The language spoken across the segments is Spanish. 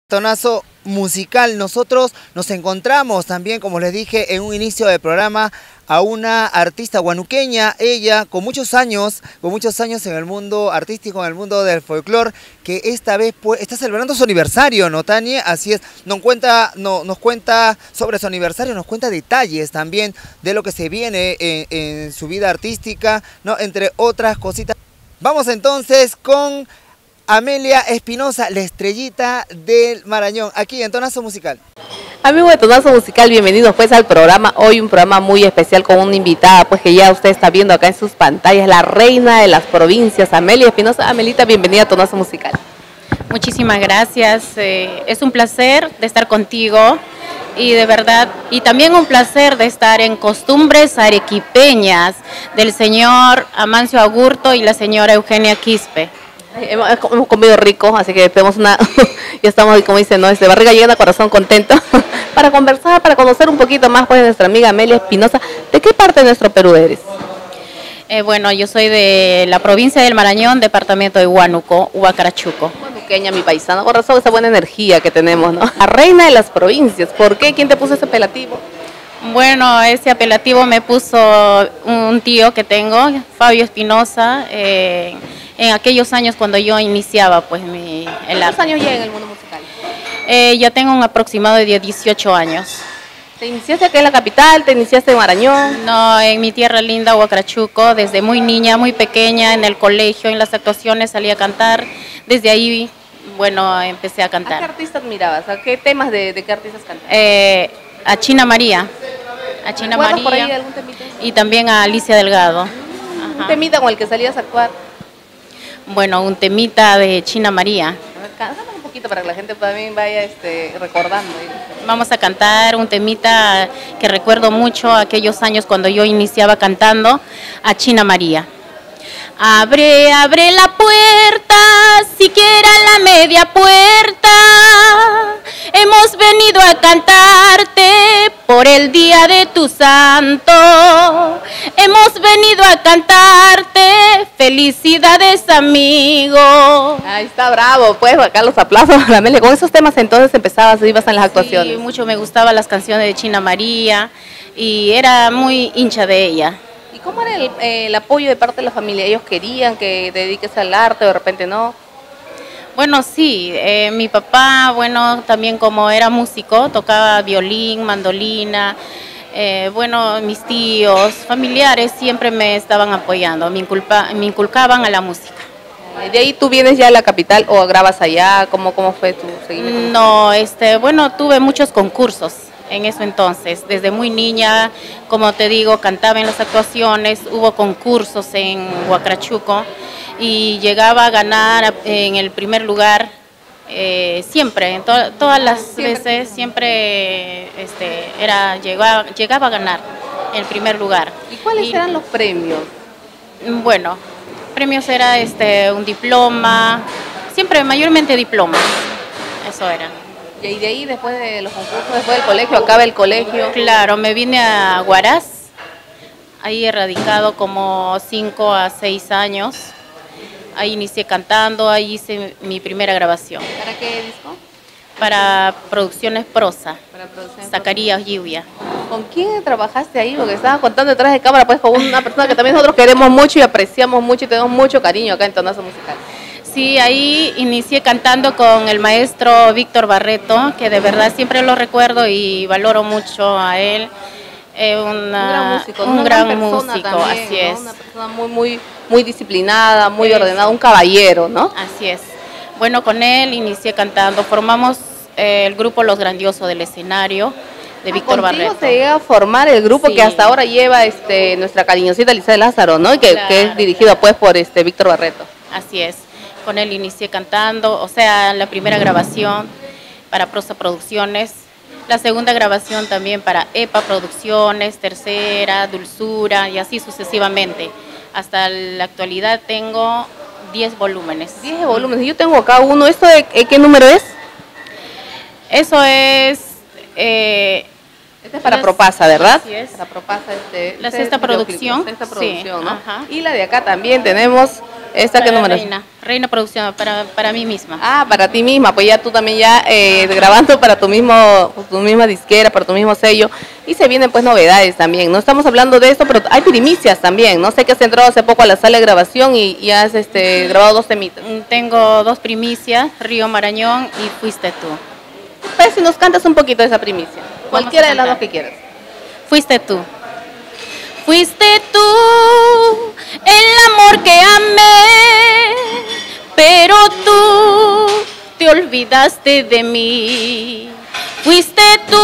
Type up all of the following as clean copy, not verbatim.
Tonazo musical. Nosotros nos encontramos también, como les dije en un inicio del programa, a una artista huanuqueña, ella con muchos años en el mundo artístico, en el mundo del folclore, que esta vez pues, está celebrando su aniversario, ¿no, Tania? Así es, nos cuenta sobre su aniversario, nos cuenta detalles también de lo que se viene en su vida artística, ¿no? Entre otras cositas. Vamos entonces con Amelia Espinosa, la estrellita del Marañón, aquí en Tonazo Musical. Amigos de Tonazo Musical, bienvenidos pues al programa. Hoy un programa muy especial con una invitada pues que ya usted está viendo acá en sus pantallas, la reina de las provincias, Amelia Espinosa. Amelita, bienvenida a Tonazo Musical. Muchísimas gracias, es un placer de estar contigo y de verdad, y también un placer de estar en Costumbres Arequipeñas del señor Amancio Agurto y la señora Eugenia Quispe. Hemos comido rico, así que tenemos ya estamos, como dicen, ¿no? Barriga llena, corazón contento, para conversar, para conocer un poquito más pues de nuestra amiga Amelia Espinosa. ¿De qué parte de nuestro Perú eres? Bueno, yo soy de la provincia del Marañón, departamento de Huánuco, Huacarachuco. Huanuqueña, mi paisana, con razón esa buena energía que tenemos, ¿no? La reina de las provincias, ¿por qué? ¿Quién te puso ese apelativo? Bueno, ese apelativo me puso un tío que tengo, Fabio Espinosa, en aquellos años cuando yo iniciaba pues el arte. ¿Cuántos años ya en el mundo musical? Ya tengo un aproximado de 18 años. ¿Te iniciaste aquí en la capital? ¿Te iniciaste en Marañón? No, en mi tierra linda, Huacarachuco, desde muy niña, muy pequeña, en el colegio, en las actuaciones salí a cantar. Desde ahí, bueno, empecé a cantar. ¿A qué artistas mirabas? ¿A qué temas de qué artistas cantabas? A China María. A China María. Por ahí algún temita? Y también a Alicia Delgado. ¿Un temita con el que salías a actuar? Bueno, un temita de China María. Cántame un poquito para que la gente también vaya recordando. Vamos a cantar un temita que recuerdo mucho aquellos años cuando yo iniciaba cantando a China María. Abre, abre la puerta, siquiera la media puerta. Hemos venido a cantarte por el día de tu santo. Hemos venido a cantarte, felicidades amigo. Ahí está, bravo, pues acá los aplausos a Amelia. Con esos temas entonces empezabas, ibas en las actuaciones. Sí, mucho me gustaban las canciones de China María y era muy hincha de ella. ¿Y cómo era el apoyo de parte de la familia? ¿Ellos querían que te dediques al arte o de repente no? Bueno, sí, mi papá, bueno, también como era músico, tocaba violín, mandolina, bueno, mis tíos, familiares siempre me estaban apoyando, me inculcaban a la música. ¿De ahí tú vienes ya a la capital o grabas allá? ¿Cómo fue tu seguimiento? No, bueno, tuve muchos concursos en eso entonces, desde muy niña, como te digo, cantaba en las actuaciones, hubo concursos en Huacarachuco y llegaba a ganar en el primer lugar, siempre, en todas las veces, siempre llegaba a ganar el primer lugar. ¿Y cuáles eran los premios? Bueno, premios era un diploma, siempre mayormente diplomas, eso era. Y de ahí, después de los concursos, después del colegio, acaba el colegio. Claro, me vine a Huaraz, ahí he radicado como 5 a 6 años. Ahí inicié cantando, ahí hice mi primera grabación. ¿Para qué disco? Para Producciones Prosa, Para Producciones Zacarías Lluvia. ¿Con quién trabajaste ahí? Porque estaba contando detrás de cámara, pues con una persona que también nosotros queremos mucho y apreciamos mucho y tenemos mucho cariño acá en Tonazo Musical. Sí, ahí inicié cantando con el maestro Víctor Barreto, que de verdad siempre lo recuerdo y valoro mucho a él. Un gran músico, también, así es. Una persona muy disciplinada, muy ordenada, un caballero, ¿no? Así es. Bueno, con él inicié cantando, formamos el grupo Los Grandiosos del Escenario de Víctor Barreto. Se llega a formar el grupo, sí, que hasta ahora lleva nuestra cariñosita Lisa de Lázaro, ¿no? Y que es dirigido pues por Víctor Barreto. Así es. Con él inicié cantando, o sea, la primera grabación para Prosa Producciones, la segunda grabación también para EPA Producciones, tercera, Dulzura y así sucesivamente. Hasta la actualidad tengo 10 volúmenes. 10 volúmenes, yo tengo acá uno. ¿Esto de qué número es? Eso es... Este es para Propasa, ¿verdad? Así es. Para Propasa, la sexta producción. Sexta producción, sí, ¿no? Ajá. Y la de acá también tenemos ¿Esta qué número es? Reina Producción, para mí misma. Ah, para ti misma, pues ya tú también ya grabando para tu misma disquera, para tu mismo sello, y se vienen pues novedades también. No estamos hablando de esto, pero hay primicias también. No sé que has entrado hace poco a la sala de grabación y has grabado 2 temitas. Tengo 2 primicias, Río Marañón y Fuiste tú. Pues si nos cantas un poquito de esa primicia, cualquiera de las 2 que quieras. Fuiste tú. Fuiste tú, el amor que amé, pero tú te olvidaste de mí. Fuiste tú,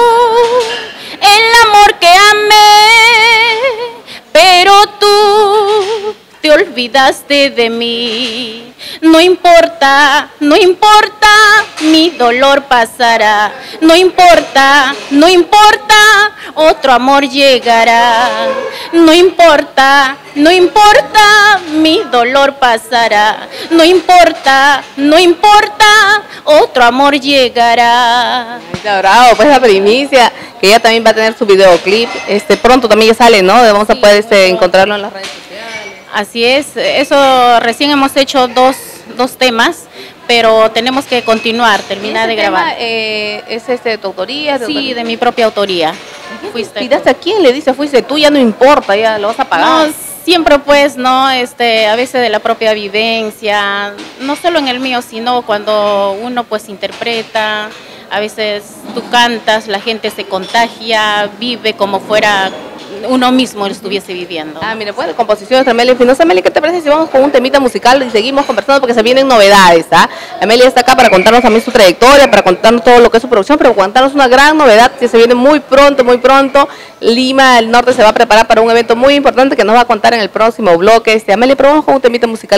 el amor que amé, pero tú te olvidaste de mí. No importa, no importa, mi dolor pasará. No importa, no importa, otro amor llegará. No importa, no importa, mi dolor pasará. No importa, no importa, otro amor llegará. Ay, bravo, pues la primicia, que ella también va a tener su videoclip. Pronto también ya sale, ¿no? Vamos a poder encontrarlo en las redes sociales. Así es, eso recién hemos hecho dos temas, pero tenemos que continuar, terminar de grabar. ¿Es de tu autoría? Sí, de mi propia autoría. ¿Pidaste a quién le dice fuiste tú? Ya no importa, ya lo vas a pagar. No, siempre pues, ¿no? A veces de la propia vivencia, no solo en el mío, sino cuando uno pues interpreta, a veces tú cantas, la gente se contagia, vive como fuera uno mismo lo estuviese viviendo. Ah, mira, pues de composiciones de Amelia Espinosa. Amelia, ¿qué te parece si vamos con un temita musical y seguimos conversando porque se vienen novedades? Amelia está acá para contarnos también su trayectoria, para contarnos todo lo que es su producción, pero contarnos una gran novedad que se viene muy pronto, muy pronto. Lima del Norte se va a preparar para un evento muy importante que nos va a contar en el próximo bloque. Amelia, pero vamos con un temita musical.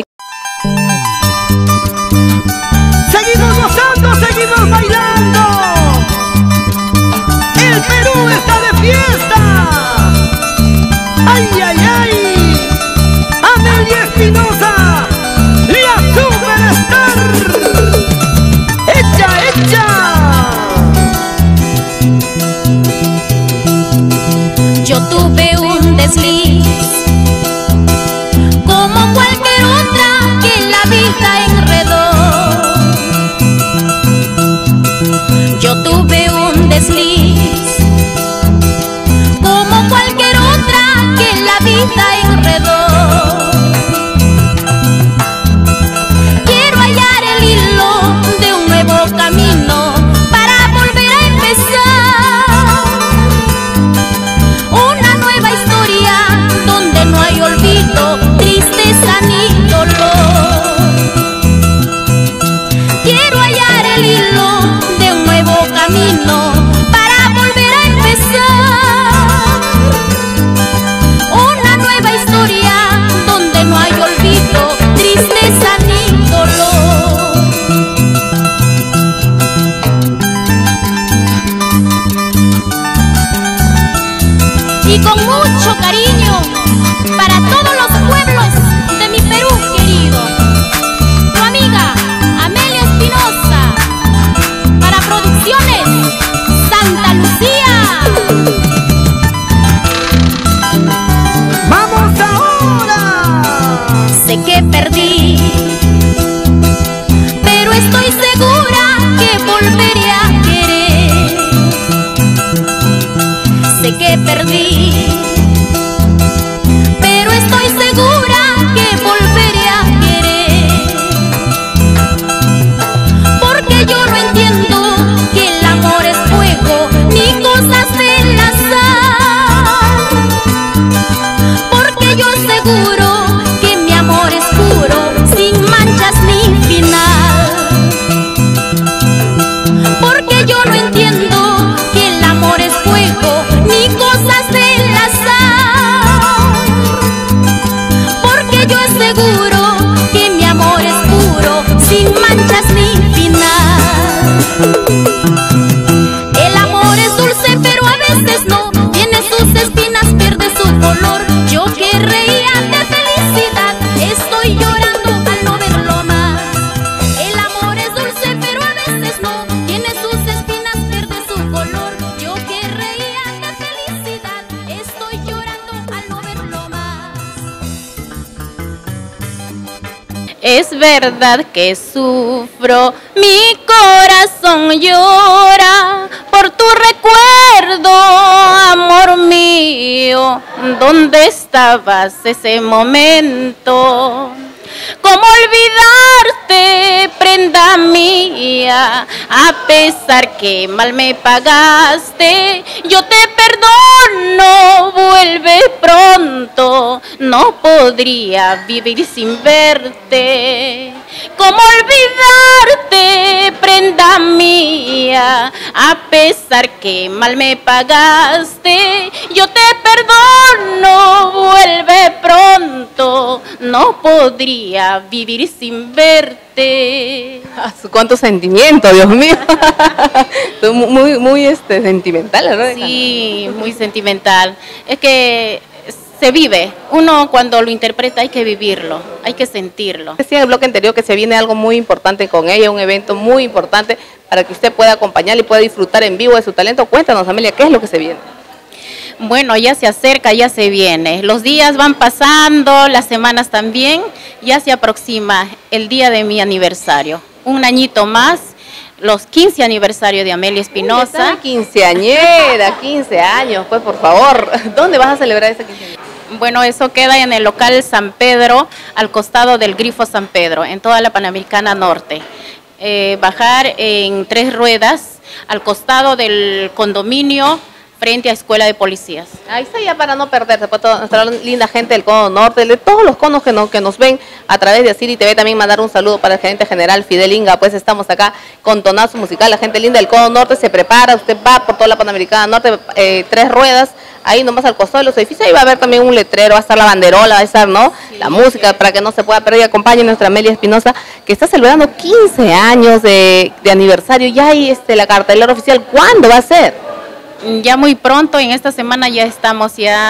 Seguimos gozando, seguimos bailando. El Perú está de fiesta. ¡Ay, ay, ay! Amelia Espinosa, la superstar. ¡Echa, echa! Yo tuve un desliz, como cualquier otra que la vida enredó. Yo tuve un desliz, como cualquier otra que la vida enredó. Quiero hallar el hilo de un nuevo camino para volver a empezar una nueva historia donde no hay olvido, tristeza ni dolor. Quiero hallar el hilo de un nuevo camino para volver a empezar una nueva historia donde no hay olvido, tristeza ni dolor. Y con mucho cariño para todos los pueblos de mi Perú querido, tu amiga Amelia Espinosa, para Producciones Santa Lucía. ¡Vamos ahora! Sé que perdí, pero estoy segura que volveré a querer. Sé que perdí, pero estoy segura que volveré a querer. Porque yo no entiendo que el amor es fuego ni cosas del azar. Porque yo aseguro que mi amor es puro, sin manchas ni final. Porque yo no entiendo que el amor es fuego ni cosas del azar. Porque yo aseguro que mi amor es puro, sin manchas ni final. El amor es dulce, pero a veces no, tiene sus espinas, pierde su color. Yo que reía de felicidad, estoy llorando al no verlo más. El amor es dulce, pero a veces no, tiene sus espinas, pierde su color. Yo que reía de felicidad, estoy llorando al no verlo más. Es verdad que sufro, mi corazón llora por tu recuerdo, amor mío. ¿Dónde estabas ese momento? ¿Cómo olvidarte, prenda mía? A pesar que mal me pagaste, yo te perdono, vuelve pronto. No podría vivir sin verte. ¿Cómo olvidarte, prenda mía? A pesar que mal me pagaste, yo te perdono, vuelve pronto. No podría vivir sin verte. ¡Cuánto sentimiento, Dios mío! Muy sentimental, ¿verdad? Sí, muy sentimental. Es que se vive. Uno cuando lo interpreta hay que vivirlo, hay que sentirlo. Decía en el bloque anterior que se viene algo muy importante con ella, un evento muy importante para que usted pueda acompañar y pueda disfrutar en vivo de su talento. Cuéntanos, Amelia, ¿qué es lo que se viene? Bueno, ya se acerca, ya se viene. Los días van pasando, las semanas también. Ya se aproxima el día de mi aniversario. Un añito más, los 15 aniversario de Amelia Espinosa. Quinceañera, 15 años, pues por favor. ¿Dónde vas a celebrar ese quinceañera? Bueno, eso queda en el local San Pedro, al costado del Grifo San Pedro, en toda la Panamericana Norte. Bajar en 3 ruedas, al costado del condominio, frente a Escuela de Policías. Ahí está ya para no perderse, pues toda nuestra linda gente del Cono Norte, de todos los conos que nos ven a través de Asiri TV, también mandar un saludo para el gerente general Fidel Inga, pues estamos acá con Tonazo Musical, la gente linda del Cono Norte se prepara, usted va por toda la Panamericana Norte, 3 ruedas, ahí nomás al costado de los edificios, ahí va a haber también un letrero, va a estar la banderola, va a estar, ¿no? Sí, la música para que no se pueda perder. Y acompañe a nuestra Amelia Espinosa, que está celebrando 15 años de aniversario, ya hay la cartelera oficial, ¿cuándo va a ser? Ya muy pronto, en esta semana ya estamos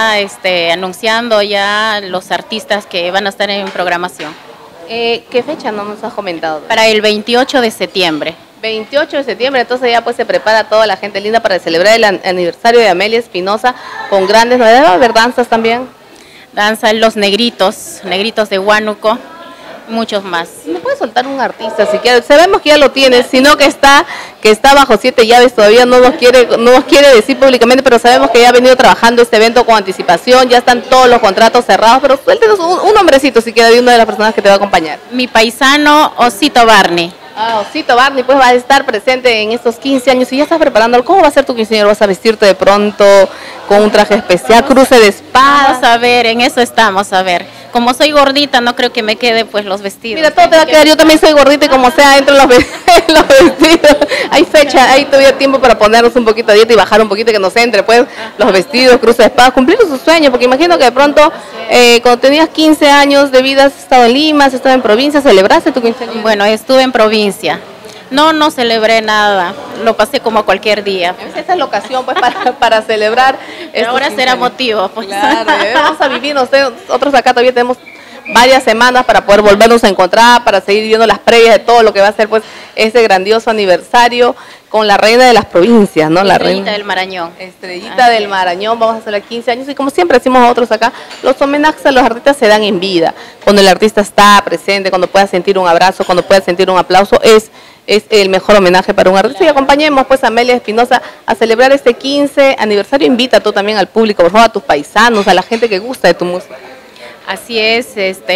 anunciando ya los artistas que van a estar en programación. ¿Qué fecha no nos has comentado? Para el 28 de septiembre. 28 de septiembre, entonces ya pues se prepara toda la gente linda para celebrar el aniversario de Amelia Espinosa con grandes novedades. ¿Va a haber danzas también? Danzan los negritos de Huánuco, muchos más. ¿Me puedes soltar un artista si quieres? Sabemos que ya lo tienes, sino que está bajo 7 llaves, todavía no nos quiere decir públicamente, pero sabemos que ya ha venido trabajando este evento con anticipación, ya están todos los contratos cerrados, pero suéltenos un nombrecito si queda de una de las personas que te va a acompañar. Mi paisano Osito Barney. Osito Barney, pues va a estar presente en estos 15 años y ya estás preparando. ¿Cómo va a ser tu quinceañero? ¿Vas a vestirte de pronto con un traje especial, cruce de espada? Vamos a ver, en eso estamos, a ver. Como soy gordita, no creo que me quede pues los vestidos. Mira, todo te va a quedar, yo también soy gordita y como sea, entro en los vestidos. Hay fecha, hay todavía tiempo para ponernos un poquito de dieta y bajar un poquito, que nos entre pues los vestidos, cruce de espada, cumplir sus sueños, porque imagino que de pronto cuando tenías 15 años de vida has estado en Lima, has estado en provincia, ¿celebraste tu quinceañero? Bueno, estuve en provincia. No celebré nada, lo pasé como cualquier día. Esa es la ocasión pues para celebrar. Ahora será motivo. Pues. Claro, vamos a vivir, nosotros acá todavía tenemos varias semanas para poder volvernos a encontrar, para seguir viendo las previas de todo lo que va a ser pues ese grandioso aniversario con la reina de las provincias, ¿no? La Estrellita del Marañón. Estrellita del Marañón, vamos a hacer 15 años y como siempre decimos nosotros acá, los homenajes a los artistas se dan en vida, cuando el artista está presente, cuando pueda sentir un abrazo, cuando pueda sentir un aplauso, es el mejor homenaje para un artista. Y acompañemos pues a Amelia Espinosa a celebrar este 15 aniversario. Invita tú también al público, por favor, a tus paisanos, a la gente que gusta de tu música. Así es,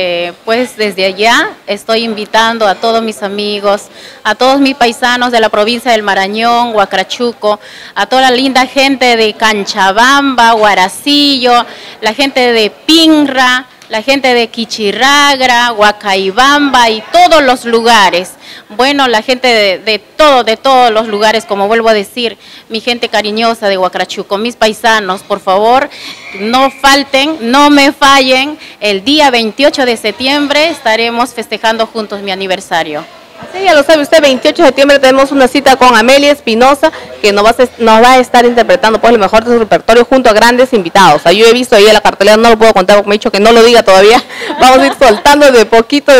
pues desde allá estoy invitando a todos mis amigos, a todos mis paisanos de la provincia del Marañón, Huacrachuco, a toda la linda gente de Canchabamba, Huaracillo, la gente de Pinra, la gente de Quichiragra, Huacaibamba y todos los lugares. Bueno, la gente de todos los lugares, como vuelvo a decir, mi gente cariñosa de Huacrachuco, mis paisanos, por favor, no falten, no me fallen. El día 28 de septiembre estaremos festejando juntos mi aniversario. Sí, ya lo sabe usted, 28 de septiembre tenemos una cita con Amelia Espinosa, que nos va a estar interpretando pues lo mejor de su repertorio junto a grandes invitados. Yo he visto ahí en la cartelera, no lo puedo contar porque me he dicho que no lo diga todavía. Vamos a ir soltando de poquito,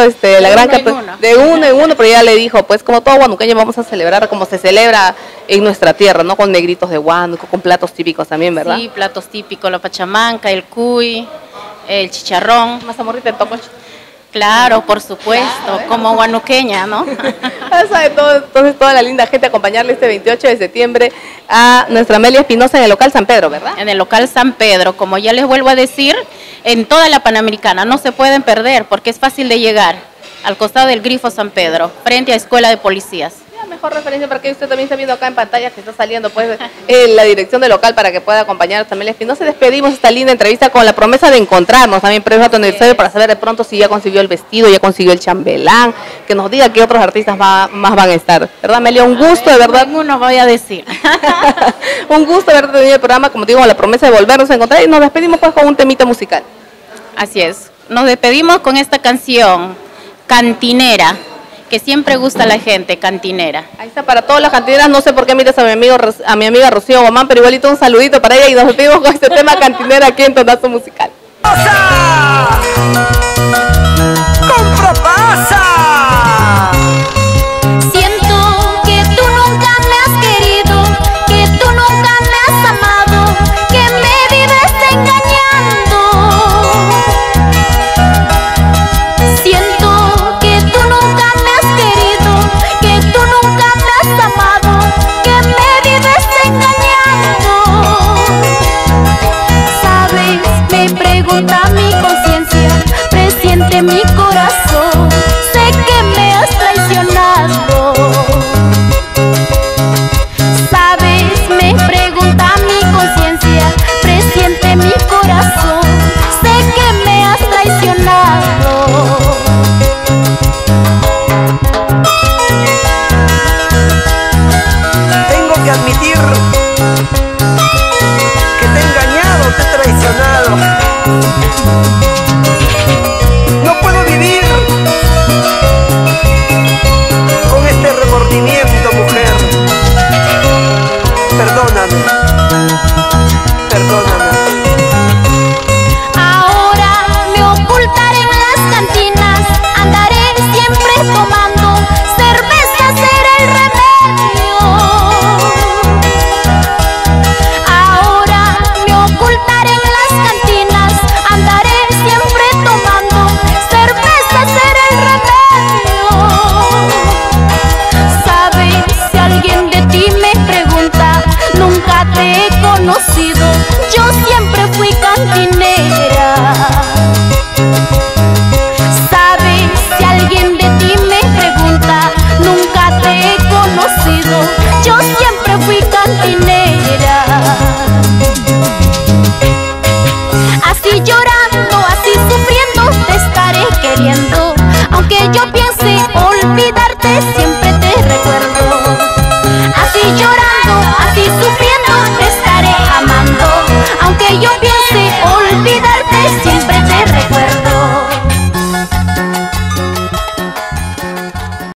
la gran cartelera, de uno en uno, pero ya le dijo, pues como todo huanuqueño vamos a celebrar como se celebra en nuestra tierra, ¿no? Con negritos de Huánuco, con platos típicos también, ¿verdad? Sí, platos típicos, la pachamanca, el cuy, el chicharrón. Más amorrita, el topo. Claro, por supuesto, Claro, como huanuqueña, ¿no? Sabe todo, entonces toda la linda gente acompañarle este 28 de septiembre a nuestra Amelia Espinosa en el local San Pedro, ¿verdad? En el local San Pedro, como ya les vuelvo a decir, en toda la Panamericana, no se pueden perder porque es fácil de llegar, al costado del Grifo San Pedro, frente a Escuela de Policías. Ya, mejor referencia para que usted también está viendo acá en pantalla que está saliendo pues la dirección del local para que pueda acompañar a Amelia Espinosa. Despedimos esta linda entrevista con la promesa de encontrarnos también previo a tu aniversario para saber de pronto si ya consiguió el vestido, ya consiguió el chambelán, que nos diga qué otros artistas más van a estar. ¿Verdad, Amelia? Un gusto, de verdad. Ninguno voy a decir. Un gusto haberte tenido el programa, como te digo, con la promesa de volvernos a encontrar y nos despedimos pues con un temita musical. Así es. Nos despedimos con esta canción, Cantinera, que siempre gusta a la gente, Cantinera. Ahí está para todas las cantineras, no sé por qué miras a mi amiga Rocío Gomán, pero igualito un saludito para ella y nos despedimos con este tema Cantinera aquí en Tonazo Musical. ¡Pasa! ¡Compra pasa! Siento que tú nunca me has querido, que tú nunca me has amado, que me vives engañando. Siento que tú nunca me has querido, que tú nunca me has amado, que me vives engañando. Sabes, me pregunta mi conciencia, presiente mi corazón, sé que me has traicionado. Sabes, me pregunta mi conciencia, presiente mi corazón, sé que me has traicionado. Tengo que admitir que te he engañado, te he traicionado. No puedo vivir con este remordimiento, mujer. Perdóname, perdóname. Ahora me ocultaré en las cantinas, andaré siempre tomando, cerveza será el remedio. Ahora me ocultaré en las cantinas, andaré siempre tomando, cerveza será el remedio. Sabes, si alguien de ti me pregunta, nunca te he conocido, yo siempre fui cantinera. Sabes, si alguien de ti me pregunta, nunca te he conocido, yo